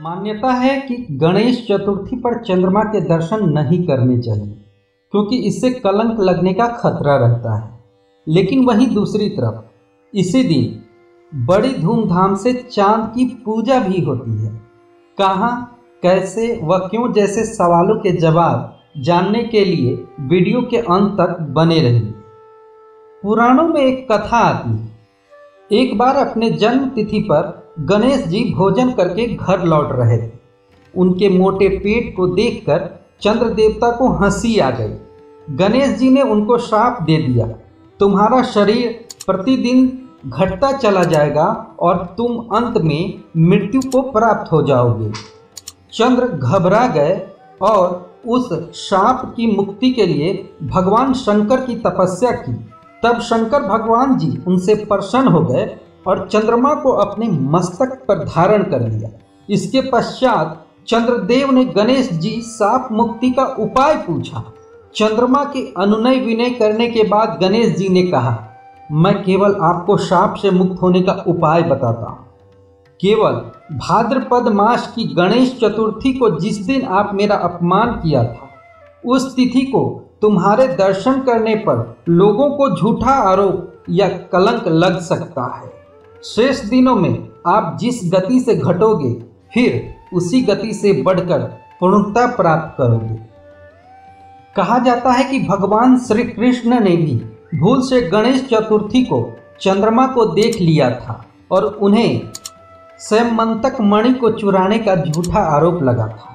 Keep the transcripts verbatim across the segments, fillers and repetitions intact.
मान्यता है कि गणेश चतुर्थी पर चंद्रमा के दर्शन नहीं करने चाहिए क्योंकि इससे कलंक लगने का खतरा रहता है। लेकिन वहीं दूसरी तरफ इसी दिन बड़ी धूमधाम से चांद की पूजा भी होती है। कहाँ, कैसे व क्यों जैसे सवालों के जवाब जानने के लिए वीडियो के अंत तक बने रहिए। पुराणों में एक कथा आती है। एक बार अपने जन्म तिथि पर गणेश जी भोजन करके घर लौट रहे थे। उनके मोटे पेट को देखकर चंद्र देवता को हंसी आ गई। गणेश जी ने उनको श्राप दे दिया, तुम्हारा शरीर प्रतिदिन घटता चला जाएगा और तुम अंत में मृत्यु को प्राप्त हो जाओगे। चंद्र घबरा गए और उस श्राप की मुक्ति के लिए भगवान शंकर की तपस्या की। तब शंकर भगवान जी उनसे प्रसन्न हो गए और चंद्रमा को अपने मस्तक पर धारण कर लिया। इसके पश्चात चंद्रदेव ने गणेश जी शाप मुक्ति का उपाय पूछा। चंद्रमा के अनुनय विनय करने के बाद गणेश जी ने कहा, मैं केवल आपको शाप से मुक्त होने का उपाय बताता हूँ। केवल भाद्रपद मास की गणेश चतुर्थी को जिस दिन आप मेरा अपमान किया था, उस तिथि को तुम्हारे दर्शन करने पर लोगों को झूठा आरोप या कलंक लग सकता है। शेष दिनों में आप जिस गति से घटोगे फिर उसी गति से बढ़कर पूर्णता प्राप्त करोगे। कहा जाता है कि भगवान श्री कृष्ण ने भी भूल से गणेश चतुर्थी को चंद्रमा को देख लिया था और उन्हें सैमंतक मणि को चुराने का झूठा आरोप लगा था।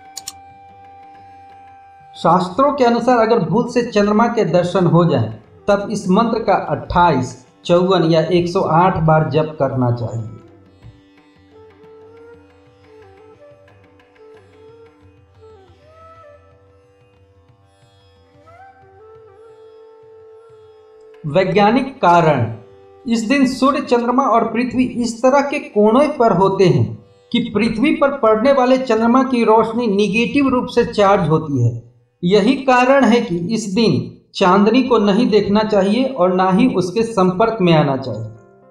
शास्त्रों के अनुसार अगर भूल से चंद्रमा के दर्शन हो जाएं, तब इस मंत्र का अट्ठाईस, चौवन या एक सौ आठ बार जप करना चाहिए। वैज्ञानिक कारण। इस दिन सूर्य, चंद्रमा और पृथ्वी इस तरह के कोणों पर होते हैं कि पृथ्वी पर पड़ने वाले चंद्रमा की रोशनी निगेटिव रूप से चार्ज होती है। यही कारण है कि इस दिन चांदनी को नहीं देखना चाहिए और ना ही उसके संपर्क में आना चाहिए।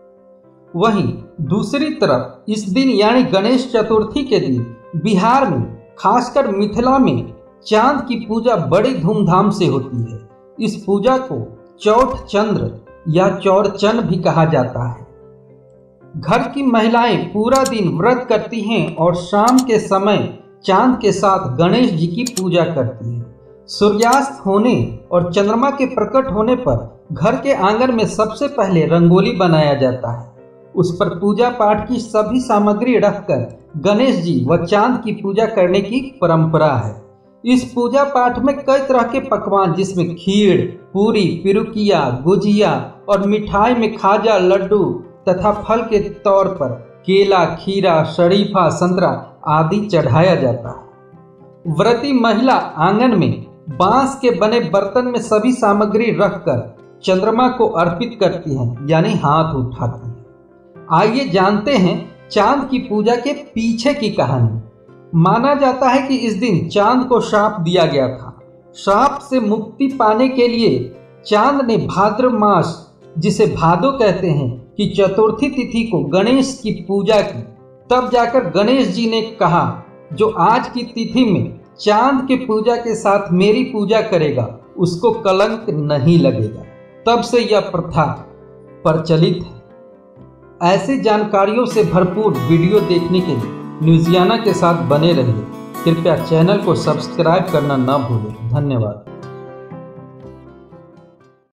वहीं दूसरी तरफ इस दिन यानी गणेश चतुर्थी के दिन बिहार में, खासकर मिथिला में चांद की पूजा बड़ी धूमधाम से होती है। इस पूजा को चौठ चंद्र या चौरचन भी कहा जाता है। घर की महिलाएं पूरा दिन व्रत करती हैं और शाम के समय चांद के साथ गणेश जी की पूजा करती हैं। सूर्यास्त होने और चंद्रमा के प्रकट होने पर घर के आंगन में सबसे पहले रंगोली बनाया जाता है। उस पर पूजा पाठ की सभी सामग्री रखकर गणेश जी व चांद की पूजा करने की परंपरा है। इस पूजा पाठ में कई तरह के पकवान जिसमें खीर, पूरी, पिरुकिया, गुजिया और मिठाई में खाजा, लड्डू तथा फल के तौर पर केला, खीरा, शरीफा, संतरा आदि चढ़ाया जाता है। व्रती महिला आंगन में बांस के बने बर्तन में सभी सामग्री रखकर चंद्रमा को अर्पित करती हैं, यानी हाथ उठाती हैं। आइए जानते हैं चांद की पूजा के पीछे की कहानी। माना जाता है कि इस दिन चांद को श्राप दिया गया था। श्राप से मुक्ति पाने के लिए चांद ने भाद्र मास, जिसे भादो कहते हैं, की चतुर्थी तिथि को गणेश की पूजा की। तब जाकर गणेश जी ने कहा, जो आज की तिथि में चांद के पूजा के साथ मेरी पूजा करेगा उसको कलंक नहीं लगेगा। तब से यह प्रथा प्रचलित है। ऐसी जानकारियों से भरपूर वीडियो देखने के लिए न्यूज़ियाना के साथ बने रहिए। कृपया चैनल को सब्सक्राइब करना न भूलें। धन्यवाद।